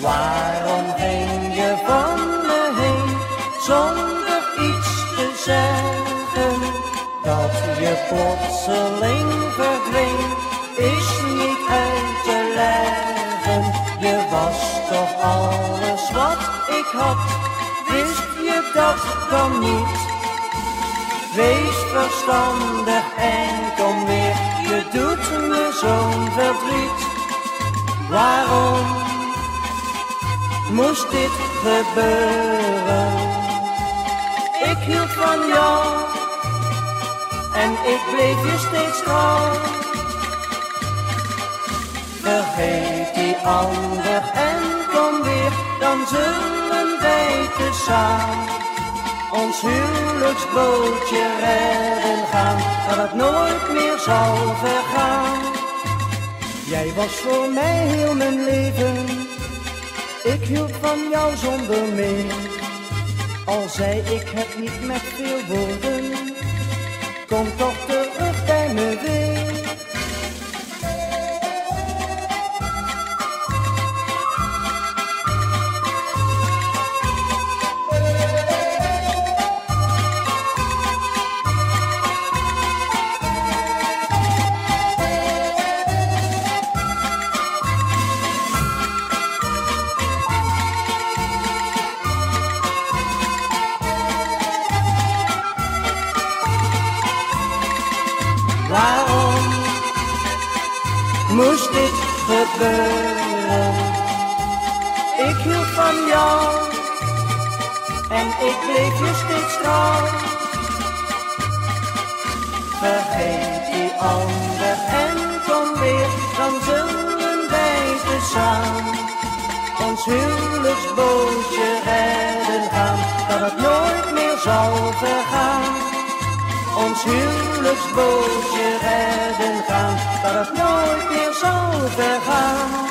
Waarom ging je van me heen zonder iets te zeggen? Dat je plotseling verdween is niet uit te leggen. Je was toch alles wat ik had, wist je dat dan niet? Wees verstandig en kom weer, je doet me zo'n verdriet. Waarom moest dit gebeuren? Ik hield van jou en ik bleef je steeds trouw. Vergeet die ander en kom weer, dan zullen wij tezamen ons huwelijksbootje redden gaan, dat het nooit meer zal vergaan. Jij was voor mij heel mijn leven, ik hield van jou zonder meer. Al zei ik het niet met veel woorden, kom toch terug bij me weer. Waarom moest dit gebeuren? Ik hield van jou en ik bleef je steeds trouw. Vergeet die ander en kom weer, dan zullen wij tezamen ons huwelijksbootje redden gaan, dat het nooit meer zal vergaan. Ons huwelijksbootje redden gaan, dat het nooit meer zal vergaan.